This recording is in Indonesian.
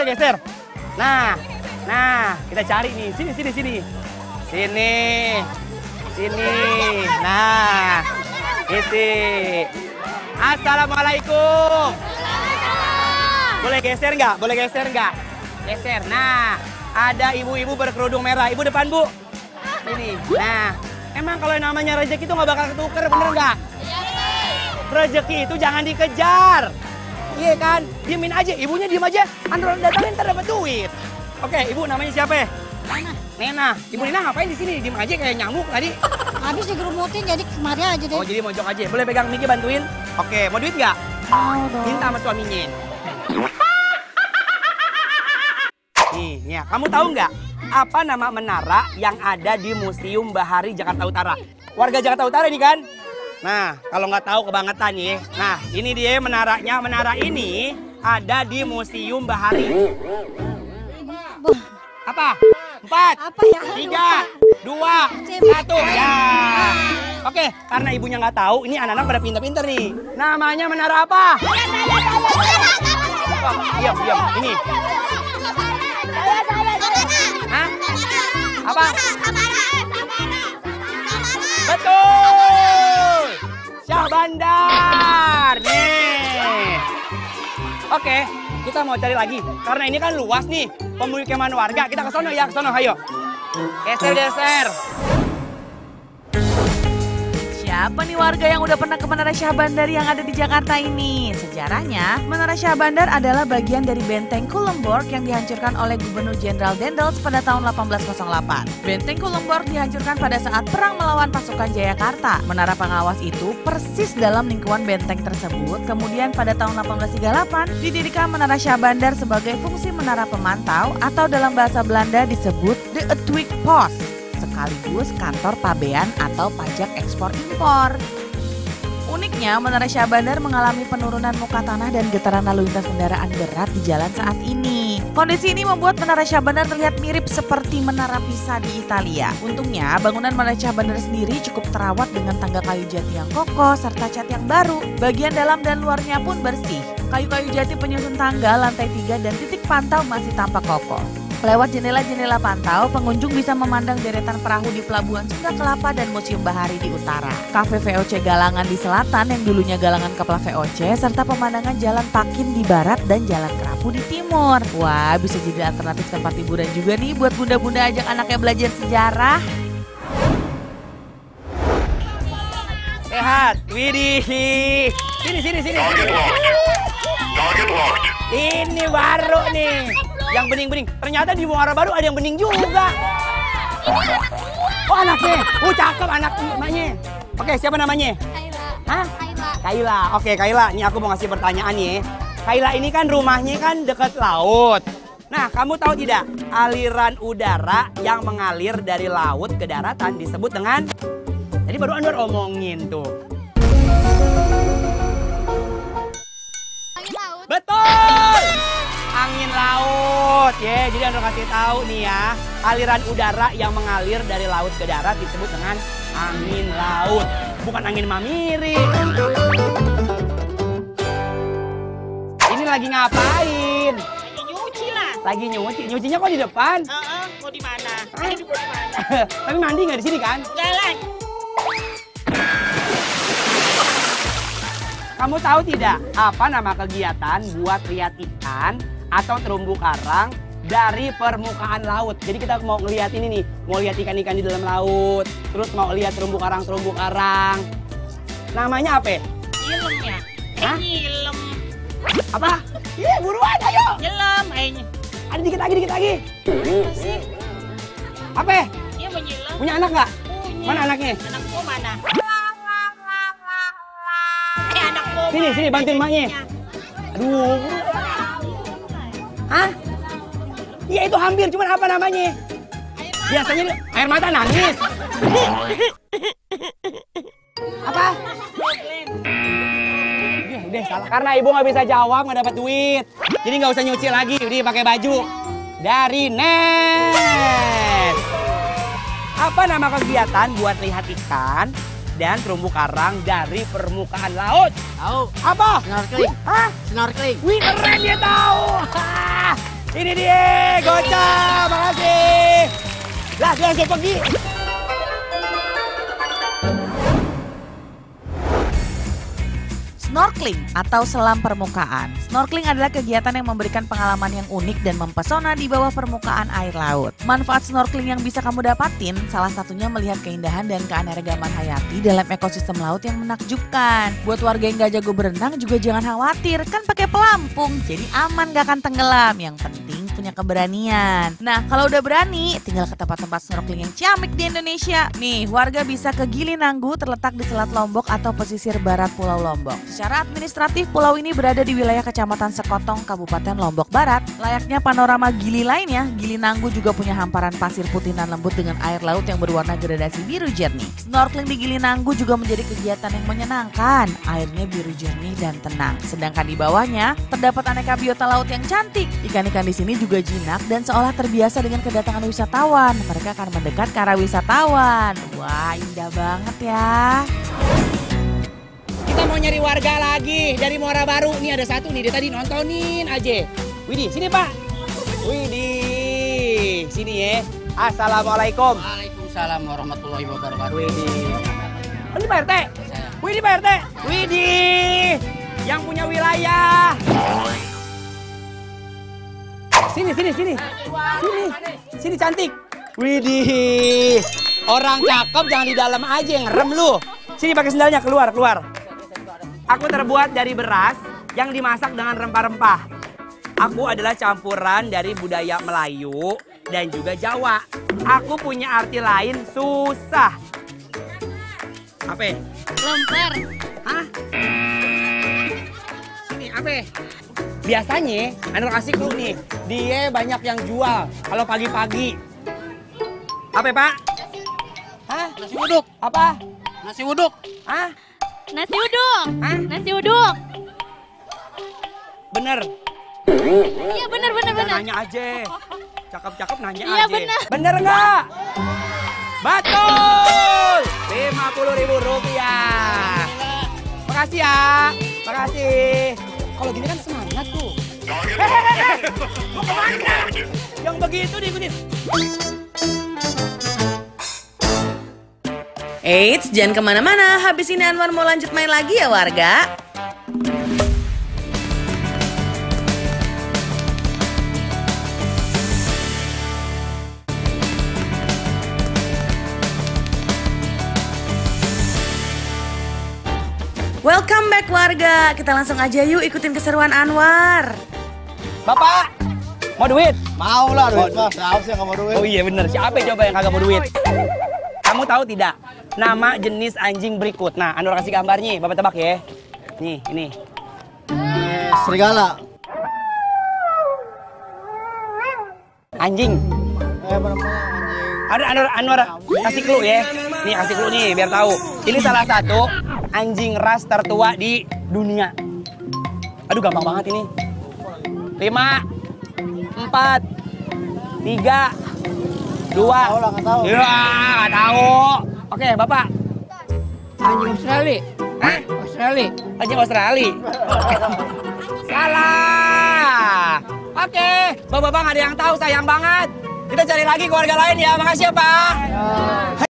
geser. Nah, kita cari nih. Sini. Nah, isi. Assalamualaikum. Boleh geser nggak? Geser. Nah, ada ibu-ibu berkerudung merah. Ibu depan, Bu. Sini. Nah, emang kalau yang namanya rezeki itu nggak bakal ketuker, bener nggak? Rezeki itu jangan dikejar. Iya kan? Diemin aja. Ibunya diem aja. Android datangin ntar dapat duit. Oke, ibu namanya siapa? Nena. Ibu Nena ngapain di sini? Diem aja kayak nyamuk tadi. Habis digerumutin jadi kemari aja deh. Oh, jadi mojok aja. Boleh pegang Miki bantuin? Oke, mau duit nggak? Mau dong. Minta sama suaminya. Nih, ya. Kamu tahu nggak apa nama menara yang ada di Museum Bahari Jakarta Utara? Warga Jakarta Utara ini kan? Nah, kalau nggak tahu kebangetan nih. Nah, ini dia menaranya. Menara ini ada di Museum Bahari. Apa? 4, Apa ya? 3, 2, 1. Ya. Oke, karena ibunya nggak tahu, ini anak-anak pada pinter-pinter nih. Namanya menara apa? Diam. Ini. Hah? Apa? Betul. Syah Bandar. Nih. Oke, kita mau cari lagi. Karena ini kan luas nih. Pemukiman warga. Kita ke sono ya, ke sono. Ayo. Geser. Siapa nih warga yang udah pernah ke Menara Syah Bandar yang ada di Jakarta ini? Sejarahnya, Menara Syah Bandar adalah bagian dari benteng Culemborg yang dihancurkan oleh Gubernur Jenderal Daendels pada tahun 1808. Benteng Culemborg dihancurkan pada saat perang melawan pasukan Jayakarta. Menara pengawas itu persis dalam lingkungan benteng tersebut. Kemudian pada tahun 1838 didirikan Menara Syah Bandar sebagai fungsi menara pemantau atau dalam bahasa Belanda disebut de Uitweg Post, sekaligus kantor pabean atau pajak ekspor impor. Uniknya, Menara Syah Bandar mengalami penurunan muka tanah dan getaran lalu lintas kendaraan berat di jalan saat ini. Kondisi ini membuat Menara Syah Bandar terlihat mirip seperti Menara Pisa di Italia. Untungnya, bangunan Menara Syah Bandar sendiri cukup terawat dengan tangga kayu jati yang kokoh serta cat yang baru. Bagian dalam dan luarnya pun bersih. Kayu-kayu jati penyusun tangga, lantai 3 dan titik pantau masih tampak kokoh. Lewat jendela-jendela pantau, pengunjung bisa memandang deretan perahu di Pelabuhan Sunda Kelapa dan Museum Bahari di utara. Kafe VOC Galangan di selatan yang dulunya Galangan Kepala VOC, serta pemandangan Jalan Pakin di barat dan Jalan Kerapu di timur. Wah, bisa jadi alternatif tempat liburan juga nih buat bunda-bunda ajak anaknya belajar sejarah. Sehat. Widih. Sini. Target locked. Ini baru nih. Yang bening-bening. Ternyata di Muara Baru ada yang bening juga. Oh, anaknya. Cakep anak emaknya. Oke, siapa namanya? Kaila. Hah? Kaila. Oke, Kaila. Ini aku mau ngasih pertanyaan nih. Kaila ini kan rumahnya kan dekat laut. Nah, kamu tahu tidak? Aliran udara yang mengalir dari laut ke daratan disebut dengan... Tadi baru Anwar omongin tuh. Betul! Angin laut. Ya, jadi Anda kasih tahu nih ya, aliran udara yang mengalir dari laut ke darat disebut dengan angin laut, bukan angin mamiri. Ini lagi ngapain? Lagi nyuci lah. Lagi nyuci. Nyucinya kok di depan? Mau di mana? Hah? Mau di mana? Tapi mandi nggak di sini kan? Enggak lah. Kamu tahu tidak apa nama kegiatan buat lihat ikan atau terumbu karang dari permukaan laut? Jadi kita mau ngelihat ini nih, mau lihat ikan-ikan di dalam laut, terus mau lihat terumbu karang. Namanya apa? Nyilemnya. Hah? Nyilem. Apa? Iya, buruan, ayo. Nyelam aja. Ada dikit lagi. Apa? Dia mau nyelam. Punya anak nggak? Punya. Mana anaknya? Anak gua mana? Anak gua. Sini, bantuin emaknya. Aduh. Hah? Iya itu hampir, cuman apa namanya? Biasanya air mata nangis. Apa? Udah salah. Karena ibu nggak bisa jawab, nggak dapat duit. Jadi nggak usah nyuci lagi, udah pakai baju. Dari Nes. Apa nama kegiatan buat lihat ikan dan terumbu karang dari permukaan laut? Tahu. Apa? Snorkeling. Hah? Snorkeling. Wih keren dia tahu. Ini dia, gocap, makasih. Langsung pergi. Snorkeling atau selam permukaan. Snorkeling adalah kegiatan yang memberikan pengalaman yang unik dan mempesona di bawah permukaan air laut. Manfaat snorkeling yang bisa kamu dapatin, salah satunya melihat keindahan dan keanekaragaman hayati dalam ekosistem laut yang menakjubkan. Buat warga yang gak jago berenang juga jangan khawatir, kan pakai pelampung, jadi aman gak akan tenggelam. Yang penting punya keberanian. Nah, kalau udah berani, tinggal ke tempat-tempat snorkeling yang ciamik di Indonesia. Nih, warga bisa ke Gili Nanggu terletak di Selat Lombok atau pesisir barat Pulau Lombok. Secara administratif, pulau ini berada di wilayah Kecamatan Sekotong, Kabupaten Lombok Barat. Layaknya panorama Gili lainnya, Gili Nanggu juga punya hamparan pasir putih nan lembut dengan air laut yang berwarna gradasi biru jernih. Snorkeling di Gili Nanggu juga menjadi kegiatan yang menyenangkan. Airnya biru jernih dan tenang. Sedangkan di bawahnya terdapat aneka biota laut yang cantik. Ikan-ikan di sini juga jinak dan seolah terbiasa dengan kedatangan wisatawan. Mereka akan mendekat ke arah wisatawan. Wah, indah banget ya. Kita mau nyari warga lagi dari Muara Baru. Nih ada satu nih, dia tadi nontonin aja. Widih, sini Pak. Widih, sini ya. Assalamualaikum. Waalaikumsalam warahmatullahi wabarakatuh. Widih. Ini Pak RT. Widih Pak RT. Widih. Yang punya wilayah. Sini. Sini cantik. Widih. Orang cakep jangan di dalam aja, ngerem lu. Sini pakai sendalnya, keluar. Aku terbuat dari beras yang dimasak dengan rempah-rempah. Aku adalah campuran dari budaya Melayu dan juga Jawa. Aku punya arti lain, susah. Apa? Lemper. Hah? Sini, apa? Biasanya, Anda kasih clue nih, dia banyak yang jual kalau pagi-pagi. Apa, Pak? Hah? Nasi uduk. Apa? Nasi uduk. Hah? Nasi uduk. Hah? Nasi uduk. Bener. Iya benar. Nanya aja. Cakep-cakep nanya Iya, aja. bener. Bener nggak? Betul. Rp50.000. Makasih ya. Makasih. Kalau gini kan semangat tuh. Hehehe. Mau kemana? Yang begitu diikutin. Eits, jangan kemana-mana. Habis ini Anwar mau lanjut main lagi ya warga. Welcome back warga. Kita langsung aja yuk ikutin keseruan Anwar. Bapak, mau duit? Mau lah duit mah, siapa sih yang gak mau duit? Oh iya bener, siapa coba yang kagak mau duit? Kamu tahu tidak nama jenis anjing berikut? Nah, Anwar kasih gambarnya, Bapak tebak ya. Nih, ini. Serigala. Anjing. Bener-bener anjing. Anwar kasih clue ya. Nih, kasih clue nih biar tahu. Ini salah satu anjing ras tertua di dunia. Aduh, gampang banget ini. 5, 4, 3, 2. Tahu lah, nggak tahu. Ya, nggak tahu. Oke, Bapak. Anjing Australia. Hah? Australia. Anjing Australia. Salah. Oke, Bapak-bapak nggak ada yang tahu, sayang banget. Kita cari lagi keluarga lain ya. Makasih ya, Pak.